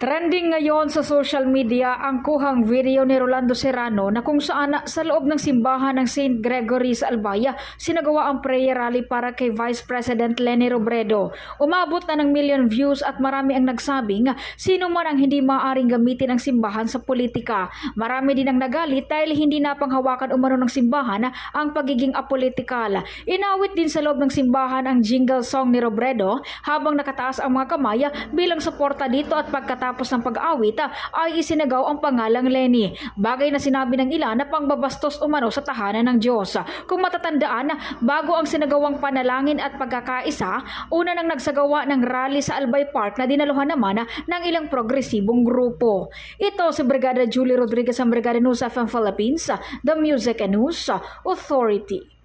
Trending ngayon sa social media ang kuhang video ni Rolando Serrano na kung saan sa loob ng simbahan ng St. Gregory sa Albaya sinagawa ang prayer rally para kay Vice President Leni Robredo. Umabot na ng million views at marami ang nagsabing sino man ang hindi maaaring gamitin ang simbahan sa politika. Marami din ang nagalit dahil hindi napanghawakan umano ng simbahan ang pagiging apolitikal. Inawit din sa loob ng simbahan ang jingle song ni Robredo habang nakataas ang mga kamay bilang suporta dito at pagkatapos ng pag-awit ay isinagaw ang pangalang Leni. Bagay na sinabi ng ilan na pangbabastos umano sa tahanan ng Diyos. Kung matatandaan, bago ang sinagawang panalangin at pagkakaisa, una nang nagsagawa ng rally sa Albay Park na dinaluhan naman ng ilang progresibong grupo. Ito si Brigada Julie Rodriguez ng Brigada News FM Philippines, The Music and News Authority.